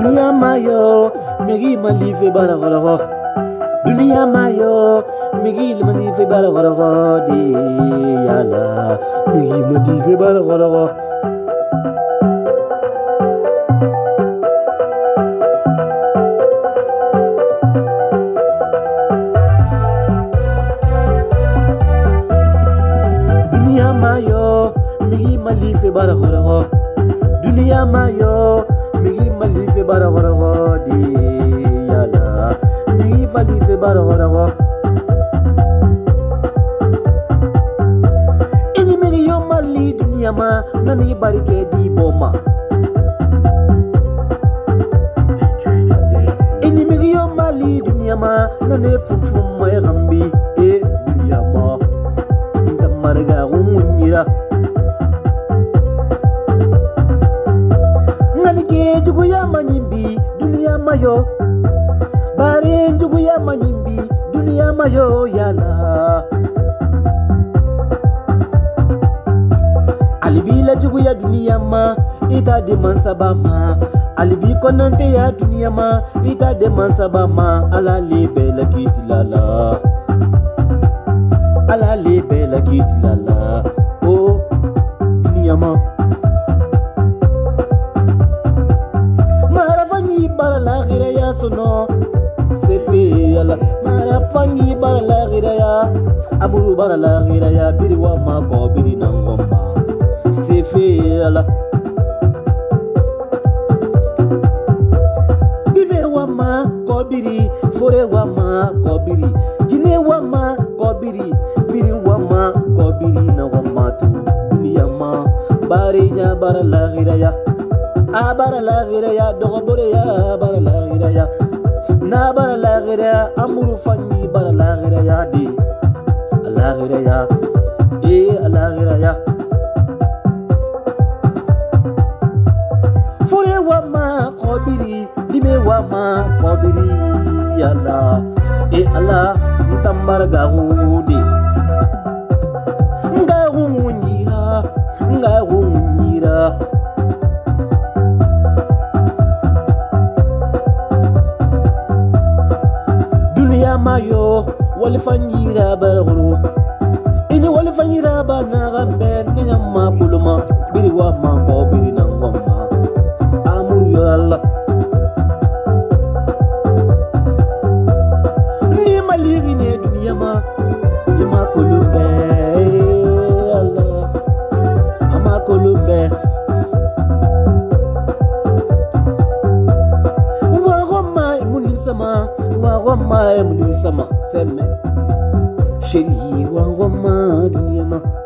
Dunia mayo migi malife bara goro. Dunia mayo migi malife bara goro di yala migi malife bara goro. Dunia mayo migi malife bara goro. Dunia mayo migi malife bara goro di yala migi malife bara goro. Ini migi yo mali dunia ma nani barike di boma. Ini migi yo mali dunia ma nani fufu moy gambi e dunia ma ntamarga gumunyira. Jugu ya manyimbi dunia mayo bare jugu ya manyimbi dunia mayo yala alibila jugu ya dunia ma ita de mansabama alibi konante ya dunia ma ita de mansabama ala lebela kitilala ala lebela kitilala oh dunia ma bara la gira ya sono se fe ala mara fangi bara la gira ya amuru bara la gira ya biri wa ma ko biri nangomba se fe ala dime wa ma ko biri fore wa ma ko biri gine wa ma ko biri biri wa ma ko biri nangomba tu dunia ma bare nya bara la gira ya abara la gira ya dogobore ya bara la gira ya na bara la gira ya amuru fanyi bara la gira ya di la gira ya la gira ya fure wa ma kobiri dime wa ma kobiri yalla ala ntambara gahudi ngahunyira mayo walifanyira baraguru ini walifanyira bana gambe nyama kuluma biri wa ma ko biri nangoma amuru yo Allah ni maliri ne dunia ma ni ma kulumbe Allah ama kulumbe wa goma munim sama wangoma munisama seme sheri wangoma dunia ma